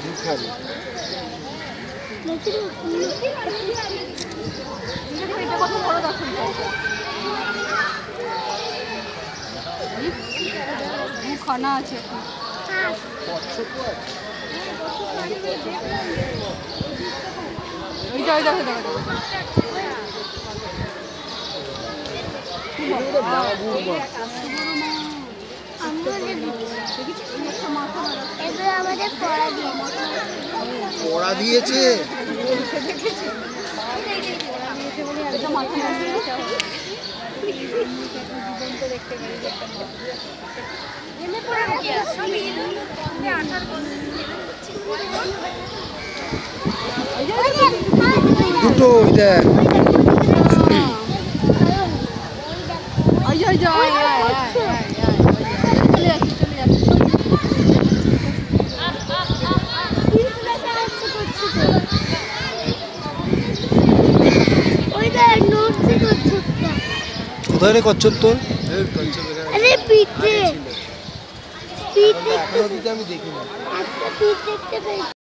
খানা আছে পড়া দিয়েছে দুটো দেখ কোথায় রে কচ্ছপ তোর? আরে পিঠে আমি দেখিনি।